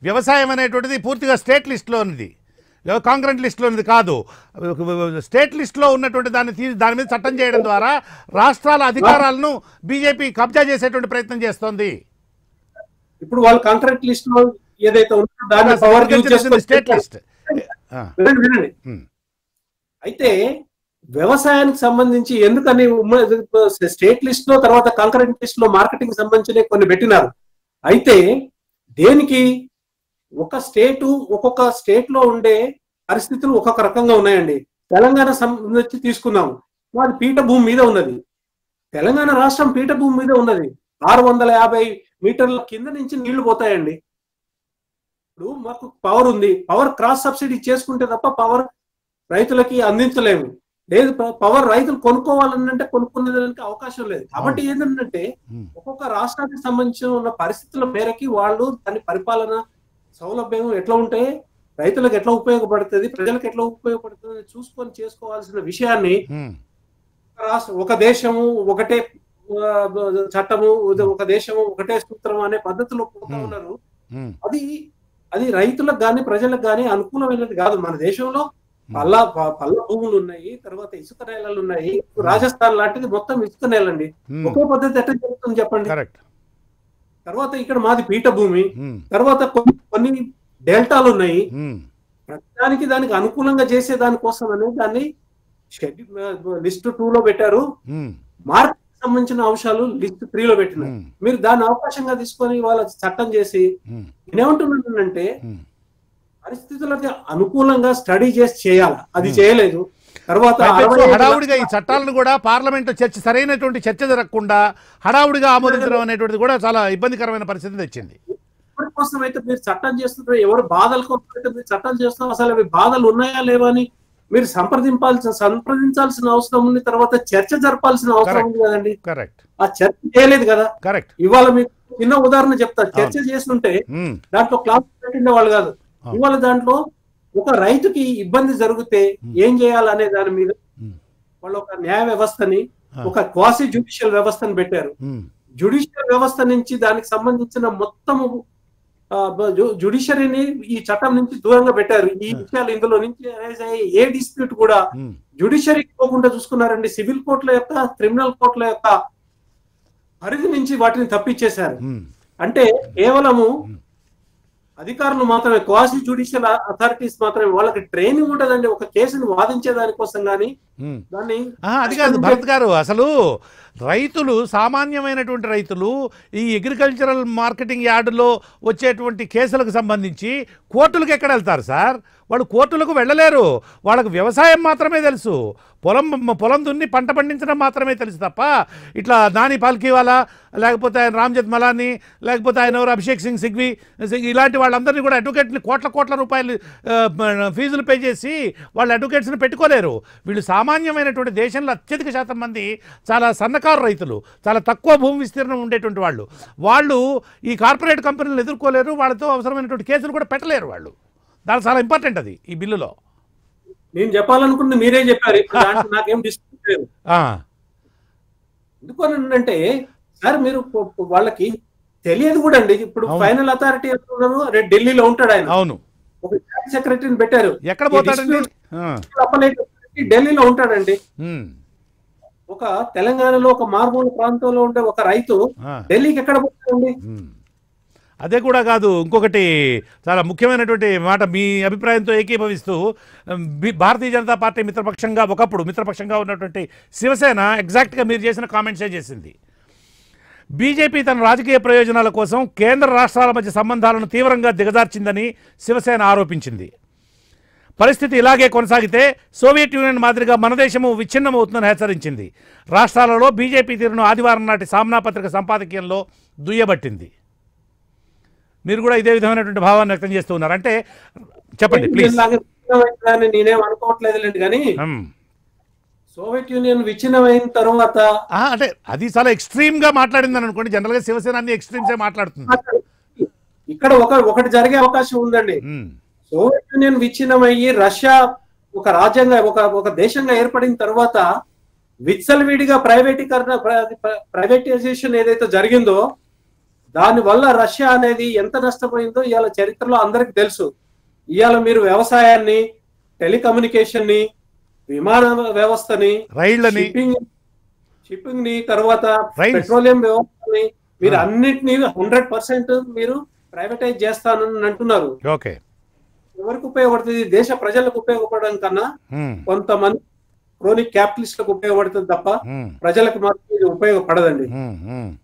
వ్యవసాయం అనేటువంటిది పూర్తిగా స్టేట్ లిస్టులో ఉంది, కాంగ్రెంట్ లిస్టులో ఉంది కాదు. స్టేట్ లిస్టులో ఉన్నటువంటి దాని మీద చట్టం చేయడం ద్వారా రాష్ట్రాల అధికారాలను బీజేపీ కబ్జా చేసేటువంటి ప్రయత్నం చేస్తోంది. ఇప్పుడు వాళ్ళు కాంట్రాక్ట్ లిస్ట్ లో ఏదైతే ఉందో దాన్ని పవర్ యూజ్ చేసుకొని స్టేట్ లిస్ట్. వినండి. అయితే వ్యవసాయానికి సంబంధించి ఎందుకని స్టేట్ లిస్ట్ లో తర్వాత కాంకరెంట్ లిస్ట్ లో మార్కెటింగ్ సంబంధించిన కొన్ని పెట్టినారు. అయితే దేనికి ఒక స్టేట్ ఒక్కొక్క స్టేట్ లో ఉండే పరిస్థితులు ఒక్కొక్క రకంగా ఉన్నాయండి. తెలంగాణ సంబంధించి తీసుకుందాం, మాది పీఠభూమి మీద ఉన్నది. తెలంగాణ రాష్ట్రం పీఠభూమి మీద ఉన్నది. 650 మీటర్ల కింద నుంచి నీళ్లు పోతాయండి. ఇప్పుడు మాకు పవర్ ఉంది, పవర్ క్రాస్ సబ్సిడీ చేసుకుంటే తప్ప పవర్ రైతులకి అందించలేము. లేదు, పవర్ రైతులు కొనుక్కోవాలంటే కొనుక్కునేదానికి అవకాశం లేదు. కాబట్టి ఏంటంటే ఒక్కొక్క రాష్ట్రానికి సంబంధించిన ఉన్న పరిస్థితుల మేరకి వాళ్ళు దాని పరిపాలన సౌలభ్యం ఎట్లా ఉంటే రైతులకు ఎట్లా ఉపయోగపడుతుంది, ప్రజలకు ఎట్లా ఉపయోగపడుతుంది చూసుకొని చేసుకోవాల్సిన విషయాన్ని ఒక దేశము ఒకటే చట్టము, ఒక దేశము ఒకటే సూత్రం అనే పద్ధతిలో పోతా ఉన్నారు. అది రైతులకు గాని ప్రజలకు గాని అనుకూలమైనది కాదు. మన దేశంలో పల్ల భూములు ఉన్నాయి, తర్వాత ఇసుక నేలలు ఉన్నాయి. రాజస్థాన్ లాంటిది మొత్తం ఇసుక నేలండి. ఒకే పద్ధతి ఎట్లా జరుగుతుంది చెప్పండి. తర్వాత ఇక్కడ మాది పీఠభూమి, తర్వాత కొన్ని డెల్టాలు ఉన్నాయి. ప్రతిదానికి దానికి అనుకూలంగా చేసే దానికోసం అనేది దాన్ని లిస్ట్ 2 లో పెట్టారు. మార్కెట్ సంబంధించిన అంశాలు లిస్ట్ 3 లో పెట్టినారు. మీరు దాన్ని అవకాశంగా తీసుకొని వాళ్ళ చట్టం చేసి నేనేమంటున్నానంటే పరిస్థితులకు అనుకూలంగా స్టడీ చేసి చేయాలి. అది చేయలేదు. తర్వాత హడావుడిగా ఈ చట్టాలను కూడా పార్లమెంట్ చర్చ సరైనటువంటి చర్చ జరగకుండా హడావుడిగా ఆమోదించడం అనేటువంటిది కూడా చాలా ఇబ్బందికరమైన పరిస్థితి తెచ్చింది. ఎవరి కోసం అయితే మీరు చట్టం చేస్తున్నారు, ఎవరు బాధల కోసం అయితే మీరు చట్టం చేస్తున్నారు, అసలు అవి బాధలు ఉన్నాయా లేవా అని మీరు సంప్రదించాల్సిన అవసరం ఉంది. తర్వాత చర్చ జరపాల్సిన అవసరం ఉంది కదండి. ఆ చర్చ చేయలేదు కదా. ఇవాళ మీకు చిన్న ఉదాహరణ చెప్తా. చర్చ చేస్తుంటే దాంట్లో క్లాస్ పెట్టిండే వాళ్ళు కాదు. ఇవాళ దాంట్లో ఒక రైతుకి ఇబ్బంది జరిగితే ఏం చేయాలనే దాని మీద వాళ్ళు ఒక న్యాయ వ్యవస్థని, ఒక క్వాసి జ్యుడిషియల్ వ్యవస్థను పెట్టారు. జ్యుడిషియల్ వ్యవస్థ నుంచి దానికి సంబంధించిన మొత్తము జ్యుడిషియరీని ఈ చట్టం నుంచి దూరంగా పెట్టారు. ఈ విషయాలు ఇందులో నుంచి ఏ డిస్ప్యూట్ కూడా జ్యుడిషియరీకి పోకుండా చూసుకున్నారండి. సివిల్ కోర్టుల యొక్క, క్రిమినల్ కోర్టుల యొక్క పరిధి నుంచి వాటిని తప్పించేశారు. అంటే కేవలము అధికారులు మాత్రమే, క్వాసి జ్యుడిషియల్ అథారిటీస్ మాత్రమే, వాళ్ళకి ట్రైనింగ్ ఉండదండి ఒక కేసును వాదించే దానికోసం. కానీ దాన్ని అది కాదు భరత్ గారు, అసలు రైతులు, సామాన్యమైనటువంటి రైతులు ఈ అగ్రికల్చరల్ మార్కెటింగ్ యార్డులో వచ్చేటువంటి కేసులకు సంబంధించి కోర్టులకు ఎక్కడ వెళ్తారు సార్? వాళ్ళు కోర్టులకు వెళ్ళలేరు. వాళ్ళకు వ్యవసాయం మాత్రమే తెలుసు, పొలం దున్ని పంట పండించడం మాత్రమే తెలుసు తప్ప ఇట్లా నాని పాల్కీవాలా, లేకపోతే ఆయన రామ్జత్ మలానీ, లేకపోతే ఆయన ఎవరు అభిషేక్ సింగ్ సిగ్వి, ఇలాంటి వాళ్ళందరినీ కూడా అడ్వకేట్ని కోట్ల రూపాయలు ఫీజులు పే చేసి వాళ్ళు అడ్వకేట్స్ని పెట్టుకోలేరు. వీళ్ళు సామాన్యమైనటువంటి దేశంలో అత్యధిక శాతం మంది చాలా సన్నకారు రైతులు, చాలా తక్కువ భూమి విస్తీర్ణం ఉండేటువంటి వాళ్ళు ఈ కార్పొరేట్ కంపెనీలను ఎదుర్కోలేరు. వాళ్ళతో అవసరమైనటువంటి కేసులు కూడా పెట్టలేరు వాళ్ళు. దానికి చాలా ఇంపార్టెంట్ అది ఈ బిల్లులో. నేను చెప్పాలనుకుంటే మీరే చెప్పారు. నాకేం డిస్ప్యూట్ లేదు. ఎందుకనంటే సార్ మీరు వాళ్ళకి తెలియదు కూడా అండి. ఇప్పుడు ఫైనల్ అథారిటీ ఎవరు ఢిల్లీలో ఉంటాడు ఆయన. అవును, ఒక జాయింట్ సెక్రటరీని పెట్టారు. ఎక్కడ పోతాడండి? ఢిల్లీలో ఉంటాడండి. ఒక తెలంగాణలో ఒక మారుమూల ప్రాంతంలో ఉండే ఒక రైతు ఢిల్లీకి ఎక్కడ పోతాడండి? అదే కూడా కాదు, ఇంకొకటి చాలా ముఖ్యమైనటువంటి మాట మీ అభిప్రాయంతో ఏకీభవిస్తూ భారతీయ జనతా పార్టీ మిత్రపక్షంగా, ఒకప్పుడు మిత్రపక్షంగా ఉన్నటువంటి శివసేన ఎగ్జాక్ట్గా మీరు చేసిన కామెంట్సే చేసింది. బీజేపీ తన రాజకీయ ప్రయోజనాల కోసం కేంద్ర రాష్ట్రాల మధ్య సంబంధాలను తీవ్రంగా దిగజార్చిందని శివసేన ఆరోపించింది. పరిస్థితి ఇలాగే కొనసాగితే సోవియట్ యూనియన్ మాదిరిగా మన దేశము విచ్ఛిన్నమవుతుందని హెచ్చరించింది. రాష్ట్రాలలో బీజేపీ తీరును ఆదివారం నాటి సామ్నా పత్రిక సంపాదకీయంలో దుయ్యబట్టింది. మీరు కూడా ఇదే విధమైనటువంటి భావాన్ని వ్యక్తం చేస్తూ ఉన్నారు. అంటే చెప్పండి ప్లీజ్. నేనేం అనుకోవట్లేదులేండి, కానీ సోవియట్ యూనియన్ విచ్ఛిన్నమైన తర్వాత అంటే అది చాలా ఎక్స్ట్రీమ్ గా మాట్లాడిందని అనుకోండి. జనరల్ గా శివసేన అన్ని ఎక్స్ట్రీమ్స్ మాట్లాడుతుంది. ఇక్కడ ఒకటి జరిగే అవకాశం ఉందండి. సోవియట్ యూనియన్ విచ్ఛిన్నమయ్యి రష్యా ఒక రాజ్యంగా, ఒక దేశంగా ఏర్పడిన తర్వాత విచ్చలవిడిగా ప్రైవేటైజేషన్ ఏదైతే జరిగిందో దానివల్ల రష్యా అనేది ఎంత నష్టపోయిందో ఇవాళ చరిత్రలో అందరికి తెలుసు. ఇవాళ మీరు వ్యవసాయాన్ని, టెలికమ్యూనికేషన్ ని, విమాన వ్యవస్థని, రైళ్లని, షిప్పింగ్ ని, తర్వాత రైల్స్. పెట్రోలియం వ్యవస్థని మీరు అన్నిటినీ 100% మీరు ప్రైవేటైజ్ చేస్తానని అంటున్నారు. ఓకే. ఎవరికి ఉపయోగపడుతుంది? దేశ ప్రజలకు ఉపయోగపడడం కన్నా కొంతమంది క్రోనిక్ క్యాపిటలిస్టులకు ఉపయోగపడుతుంది తప్ప ప్రజలకు మాత్రం ఇది ఉపయోగపడదండి.